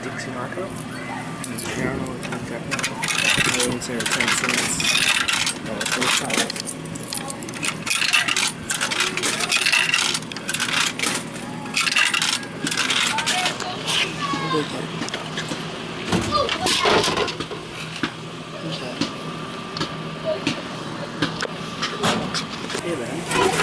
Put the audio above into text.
Dixie Marco. And the piano with the techno. I would say 10 cents. First time. Hey, man.